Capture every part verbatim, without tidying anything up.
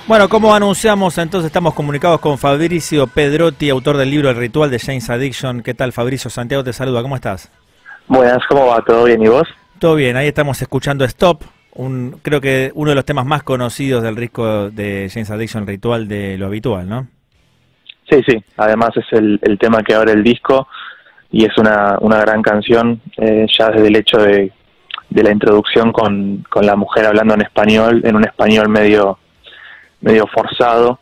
Bueno, como anunciamos, entonces estamos comunicados con Fabricio Pedrotti, autor del libro El Ritual de Jane's Addiction. ¿Qué tal, Fabricio? Santiago te saluda, ¿cómo estás? Buenas, ¿cómo va? ¿Todo bien? ¿Y vos? Todo bien, ahí estamos escuchando Stop, un, creo que uno de los temas más conocidos del disco de Jane's Addiction, El Ritual de lo habitual, ¿no? Sí, sí, además es el, el tema que abre el disco y es una, una gran canción, eh, ya desde el hecho de, de la introducción con, con la mujer hablando en español, en un español medio medio forzado,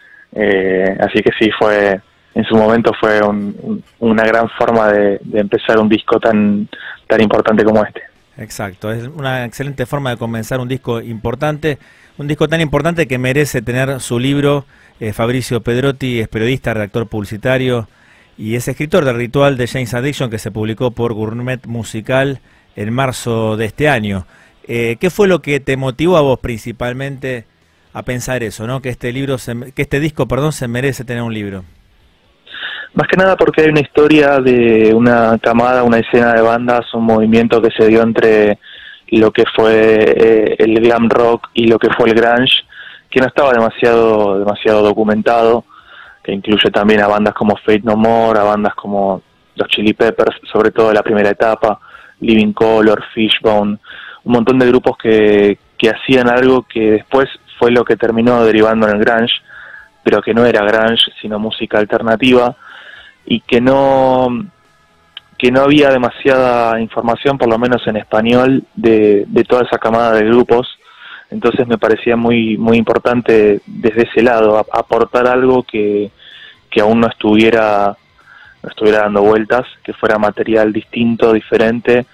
eh, así que sí, fue en su momento fue un, un, una gran forma de, de empezar un disco tan tan importante como este. Exacto, es una excelente forma de comenzar un disco importante, un disco tan importante que merece tener su libro. eh, Fabricio Pedrotti es periodista, redactor publicitario y es escritor del Ritual de Jane's Addiction, que se publicó por Gourmet Musical en marzo de este año. Eh, ¿Qué fue lo que te motivó a vos principalmente a pensar eso, ¿no? Que este libro, se, que este disco, perdón, se merece tener un libro? Más que nada porque hay una historia de una camada, una escena de bandas, un movimiento que se dio entre lo que fue eh, el glam rock y lo que fue el grunge, que no estaba demasiado demasiado documentado, que incluye también a bandas como Fate No More, a bandas como los Chili Peppers, sobre todo de la primera etapa, Living Colour, Fishbone, un montón de grupos que, que hacían algo que después fue lo que terminó derivando en el grunge, pero que no era grunge, sino música alternativa, y que no que no había demasiada información, por lo menos en español, de, de toda esa camada de grupos. Entonces me parecía muy muy importante desde ese lado a, aportar algo que, que aún no estuviera no estuviera dando vueltas, que fuera material distinto, diferente,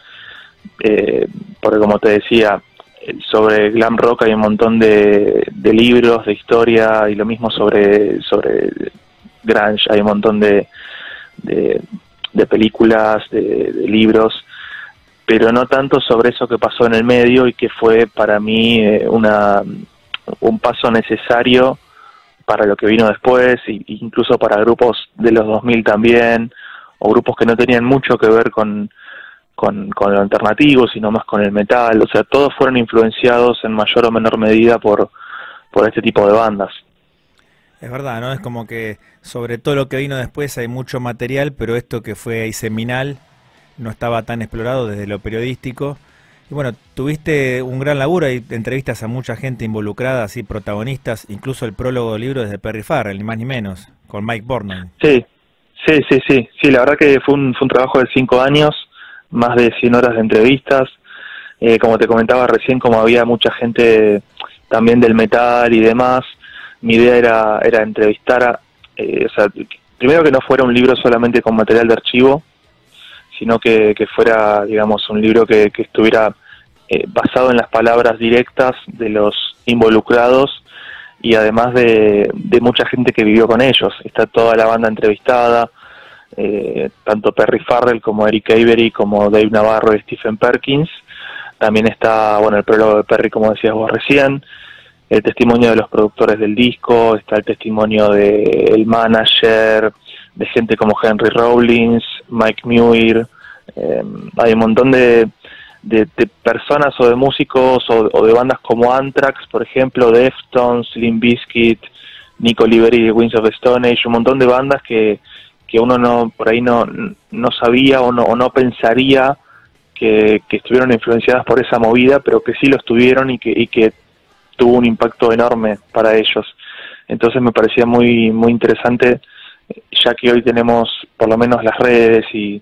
eh, porque como te decía, sobre glam rock hay un montón de, de libros, de historia, y lo mismo sobre sobre grunge, hay un montón de de, de películas, de, de libros, pero no tanto sobre eso que pasó en el medio y que fue para mí eh, una un paso necesario para lo que vino después, y incluso para grupos de los dos mil también, o grupos que no tenían mucho que ver con Con, con lo alternativo, sino más con el metal. O sea, todos fueron influenciados en mayor o menor medida por, por este tipo de bandas. Es verdad, ¿no? Es como que sobre todo lo que vino después hay mucho material, pero esto que fue ahí seminal no estaba tan explorado desde lo periodístico. Y bueno, tuviste un gran laburo y entrevistas a mucha gente involucrada, así protagonistas, incluso el prólogo del libro desde Perry Farrell, ni más ni menos, con Mike Burnham. Sí, sí, sí, sí. Sí, la verdad que fue un, fue un trabajo de cinco años, más de cien horas de entrevistas. Eh, como te comentaba recién, como había mucha gente también del metal y demás, mi idea era era entrevistar a, eh, o sea, primero que no fuera un libro solamente con material de archivo, sino que, que fuera, digamos, un libro que, que estuviera eh, basado en las palabras directas de los involucrados, y además de, de mucha gente que vivió con ellos. Está toda la banda entrevistada, Eh, tanto Perry Farrell como Eric Avery, como Dave Navarro y Stephen Perkins. También está, bueno, el prólogo de Perry, como decías vos recién, el testimonio de los productores del disco, está el testimonio del manager, de gente como Henry Rollins, Mike Muir. Eh, hay un montón de, de, de personas o de músicos o, o de bandas como Anthrax, por ejemplo, Deftones, Limp Bizkit, Nico Liberi de Queens of the Stone Age, un montón de bandas que que uno no por ahí no no sabía o no o no pensaría que, que estuvieron influenciadas por esa movida, pero que sí lo estuvieron, y que y que tuvo un impacto enorme para ellos. Entonces me parecía muy muy interesante, ya que hoy tenemos por lo menos las redes y,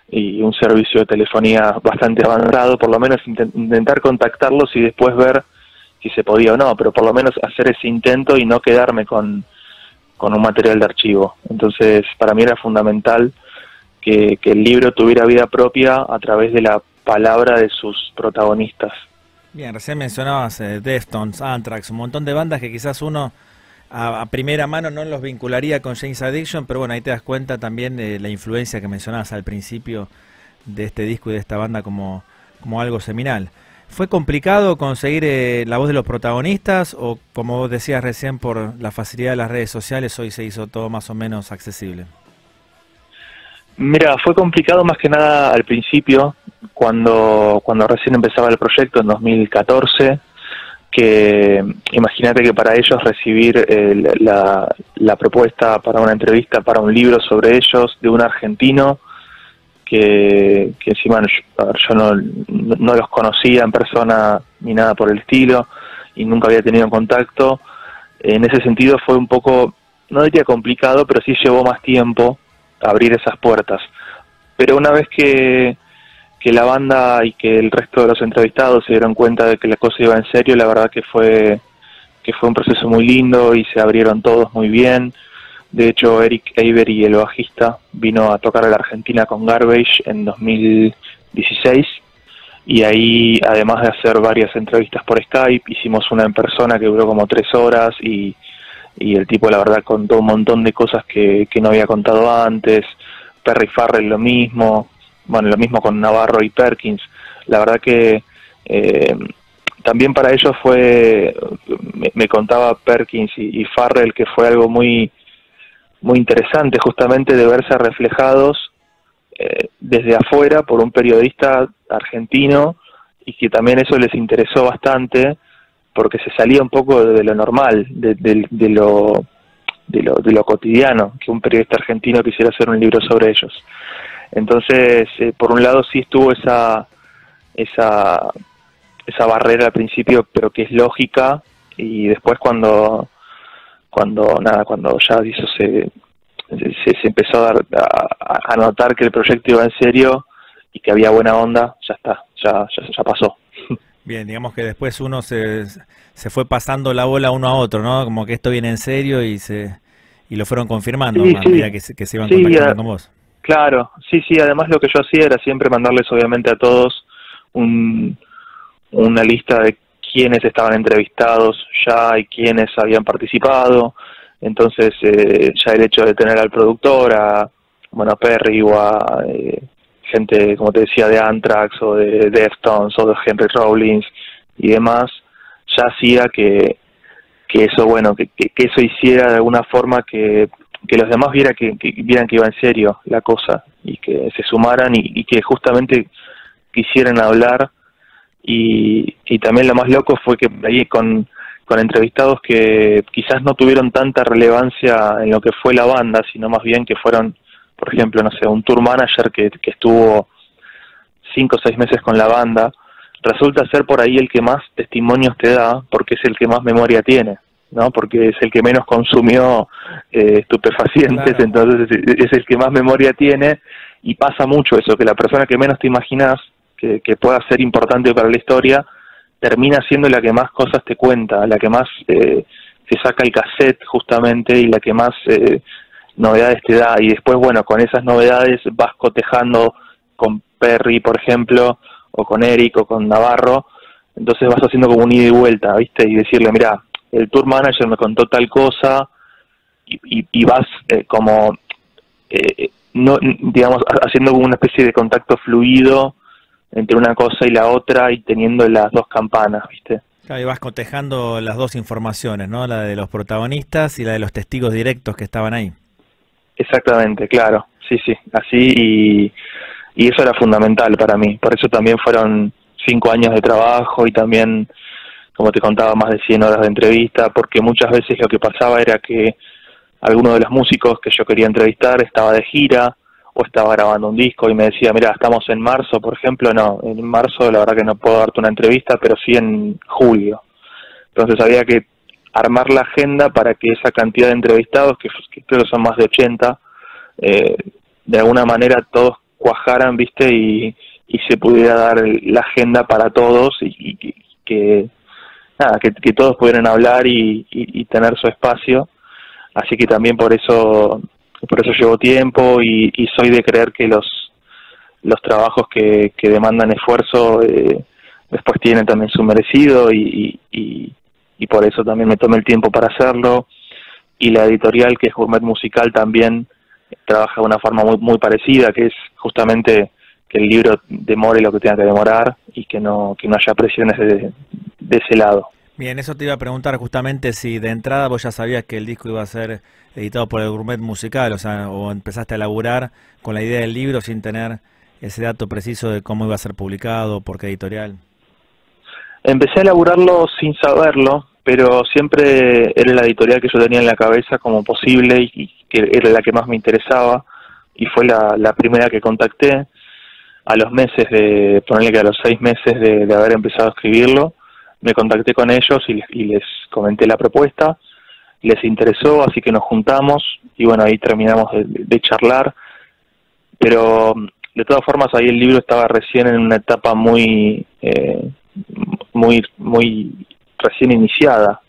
y un servicio de telefonía bastante avanzado, por lo menos intent, intentar contactarlos y después ver si se podía o no, pero por lo menos hacer ese intento y no quedarme con con un material de archivo. Entonces, para mí era fundamental que, que el libro tuviera vida propia a través de la palabra de sus protagonistas. Bien, recién mencionabas eh, Deftones, Anthrax, un montón de bandas que quizás uno a, a primera mano no los vincularía con Jane's Addiction, pero bueno, ahí te das cuenta también de la influencia que mencionabas al principio de este disco y de esta banda como, como algo seminal. ¿Fue complicado conseguir eh, la voz de los protagonistas, o como vos decías recién, por la facilidad de las redes sociales hoy se hizo todo más o menos accesible? Mira, fue complicado más que nada al principio, cuando cuando recién empezaba el proyecto en dos mil catorce, que imagínate que para ellos recibir eh, la, la propuesta para una entrevista, para un libro sobre ellos, de un argentino, que, que encima yo, yo no, no los conocía en persona ni nada por el estilo, y nunca había tenido contacto, en ese sentido fue un poco, no diría complicado, pero sí llevó más tiempo abrir esas puertas. Pero una vez que, que la banda y que el resto de los entrevistados se dieron cuenta de que la cosa iba en serio, la verdad que fue que fue un proceso muy lindo y se abrieron todos muy bien. De hecho, Eric Avery, el bajista, vino a tocar a la Argentina con Garbage en dos mil dieciséis, y ahí, además de hacer varias entrevistas por Skype, hicimos una en persona que duró como tres horas, y, y el tipo, la verdad, contó un montón de cosas que, que no había contado antes. Perry Farrell lo mismo, bueno, lo mismo con Navarro y Perkins. La verdad que eh, también para ellos fue, me, me contaba Perkins y, y Farrell, que fue algo muy muy interesante justamente de verse reflejados eh, desde afuera por un periodista argentino, y que también eso les interesó bastante porque se salía un poco de lo normal, de, de, de, lo, de, lo, de lo cotidiano, que un periodista argentino quisiera hacer un libro sobre ellos. Entonces, eh, por un lado sí estuvo esa, esa, esa barrera al principio, pero que es lógica, y después cuando... cuando nada cuando ya eso se, se, se empezó a, dar, a, a notar que el proyecto iba en serio y que había buena onda, ya está, ya, ya, ya pasó. Bien, digamos que después uno se, se fue pasando la bola uno a otro, ¿no? Como que esto viene en serio y se y lo fueron confirmando sí, a sí. medida que se, que se iban sí, contactando a, con vos. Claro, sí, sí, además lo que yo hacía era siempre mandarles obviamente a todos un, una lista de quiénes estaban entrevistados ya y quiénes habían participado. Entonces eh, ya el hecho de tener al productor, a bueno, a Perry o a eh, gente, como te decía, de Anthrax o de Deftones o de Henry Rollins y demás, ya hacía que, que eso, bueno, que, que, que eso hiciera de alguna forma que, que los demás viera que, que vieran que iba en serio la cosa, y que se sumaran y, y que justamente quisieran hablar. Y, y también lo más loco fue que ahí con, con entrevistados que quizás no tuvieron tanta relevancia en lo que fue la banda, sino más bien que fueron, por ejemplo, no sé, un tour manager que, que estuvo cinco o seis meses con la banda, resulta ser por ahí el que más testimonios te da, porque es el que más memoria tiene, ¿no? Porque es el que menos consumió eh, estupefacientes, claro. Entonces es el que más memoria tiene, y pasa mucho eso, que la persona que menos te imaginas Que, que pueda ser importante para la historia, termina siendo la que más cosas te cuenta, la que más eh, se saca el cassette justamente, y la que más eh, novedades te da. Y después, bueno, con esas novedades vas cotejando con Perry, por ejemplo, o con Eric, o con Navarro. Entonces vas haciendo como un ida y vuelta, ¿viste? Y decirle, mira, el tour manager me contó tal cosa, y, y, y vas eh, como, eh, no digamos, haciendo como una especie de contacto fluido entre una cosa y la otra, y teniendo las dos campanas, ¿viste? Claro, y vas cotejando las dos informaciones, ¿no? La de los protagonistas y la de los testigos directos que estaban ahí. Exactamente, claro, sí, sí, así, y, y eso era fundamental para mí. Por eso también fueron cinco años de trabajo, y también, como te contaba, más de cien horas de entrevista, porque muchas veces lo que pasaba era que alguno de los músicos que yo quería entrevistar estaba de gira, o estaba grabando un disco, y me decía, mira, estamos en marzo, por ejemplo. No, en marzo la verdad que no puedo darte una entrevista, pero sí en julio. Entonces había que armar la agenda para que esa cantidad de entrevistados, que, que creo que son más de ochenta, eh, de alguna manera todos cuajaran, ¿viste? Y, y se pudiera dar la agenda para todos, y, y, y que, nada, que, que todos pudieran hablar y, y, y tener su espacio. Así que también por eso... Por eso llevo tiempo, y, y soy de creer que los los trabajos que, que demandan esfuerzo eh, después tienen también su merecido, y, y, y por eso también me tomé el tiempo para hacerlo. Y la editorial, que es Gourmet Musical, también trabaja de una forma muy muy parecida, que es justamente que el libro demore lo que tenga que demorar, y que no que no haya presiones de, de ese lado. Bien, eso te iba a preguntar justamente, si de entrada vos ya sabías que el disco iba a ser editado por el Gourmet Musical, o sea, o empezaste a laburar con la idea del libro sin tener ese dato preciso de cómo iba a ser publicado, por qué editorial. Empecé a elaborarlo sin saberlo, pero siempre era la editorial que yo tenía en la cabeza como posible y que era la que más me interesaba, y fue la, la primera que contacté. A los meses de, ponerle que a los seis meses de, de haber empezado a escribirlo, me contacté con ellos y les, y les comenté la propuesta, les interesó, así que nos juntamos y bueno, ahí terminamos de, de charlar, pero de todas formas ahí el libro estaba recién en una etapa muy, eh, muy, muy recién iniciada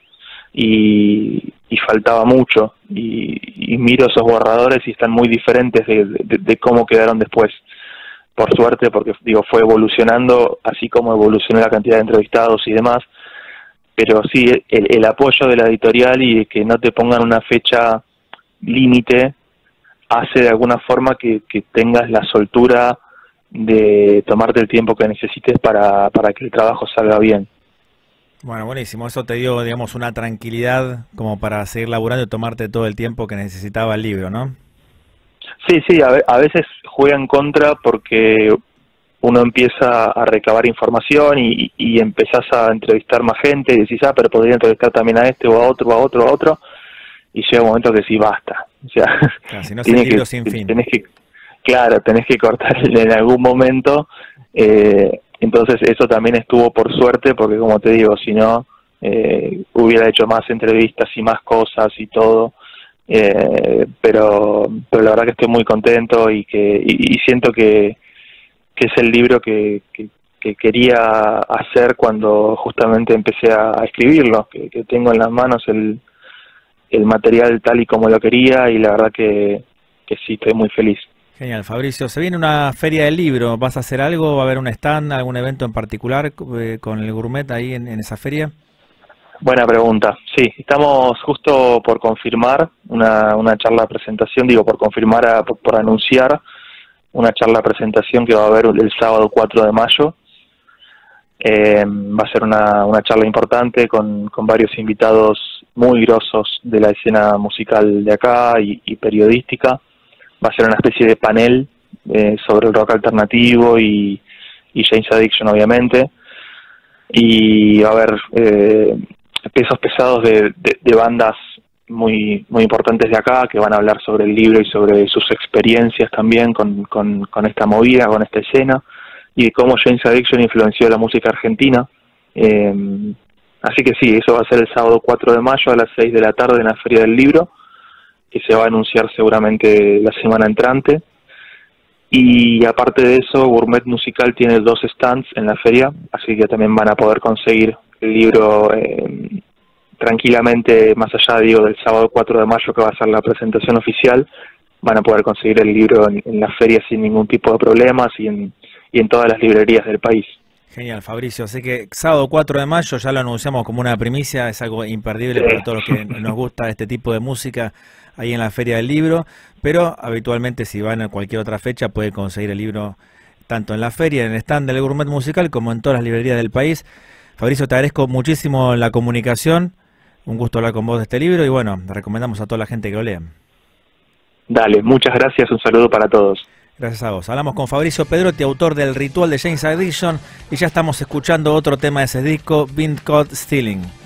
y, y faltaba mucho, y, y miro esos borradores y están muy diferentes de, de, de cómo quedaron después. Por suerte, porque digo, fue evolucionando, así como evolucionó la cantidad de entrevistados y demás, pero sí, el, el apoyo de la editorial y que no te pongan una fecha límite hace de alguna forma que, que tengas la soltura de tomarte el tiempo que necesites para, para que el trabajo salga bien. Bueno, buenísimo. Eso te dio, digamos, una tranquilidad como para seguir laburando y tomarte todo el tiempo que necesitaba el libro, ¿no? Sí, sí, a, a veces juega en contra porque uno empieza a recabar información y, y empezás a entrevistar más gente y decís, ah, pero podría entrevistar también a este o a otro, a otro, a otro, y llega un momento que sí, basta. O sea, claro, si no es el libro sin fin. Tenés que, claro, tenés que cortar en algún momento, eh, entonces eso también estuvo por suerte, porque como te digo, si no, eh, hubiera hecho más entrevistas y más cosas y todo. Eh, pero pero la verdad que estoy muy contento y que y, y siento que, que es el libro que, que, que quería hacer cuando justamente empecé a, a escribirlo, que, que tengo en las manos el, el material tal y como lo quería, y la verdad que, que sí, estoy muy feliz. Genial, Fabricio. Se viene una feria del libro, ¿vas a hacer algo? ¿Va a haber un stand, algún evento en particular eh, con el Gourmet ahí en, en esa feria? Buena pregunta. Sí, estamos justo por confirmar una, una charla presentación, digo, por confirmar, a, por, por anunciar una charla presentación que va a haber el sábado cuatro de mayo. Eh, va a ser una, una charla importante con, con varios invitados muy grosos de la escena musical de acá y, y periodística. Va a ser una especie de panel eh, sobre el rock alternativo y, y Jane's Addiction, obviamente. Y va a haber Eh, pesos pesados de, de, de bandas muy muy importantes de acá que van a hablar sobre el libro y sobre sus experiencias también con, con, con esta movida, con esta escena, y de cómo Jane's Addiction influenció la música argentina. Eh, así que sí, eso va a ser el sábado cuatro de mayo a las seis de la tarde en la Feria del Libro, que se va a anunciar seguramente la semana entrante. Y aparte de eso, Gourmet Musical tiene dos stands en la feria, así que también van a poder conseguir el libro eh, tranquilamente, más allá, digo, del sábado cuatro de mayo, que va a ser la presentación oficial. Van a poder conseguir el libro en, en la feria sin ningún tipo de problemas y en, y en todas las librerías del país. Genial, Fabricio. Así que sábado cuatro de mayo ya lo anunciamos como una primicia, es algo imperdible sí. para todos los que nos gusta este tipo de música ahí en la Feria del Libro, pero habitualmente si van a cualquier otra fecha puede conseguir el libro tanto en la feria, en el stand del Gourmet Musical, como en todas las librerías del país. Fabricio, te agradezco muchísimo la comunicación, un gusto hablar con vos de este libro y bueno, recomendamos a toda la gente que lo lea. Dale, muchas gracias, un saludo para todos. Gracias a vos. Hablamos con Fabricio Pedrotti, autor del Ritual de Jane's Addiction, y ya estamos escuchando otro tema de ese disco, Been Caught Stealing.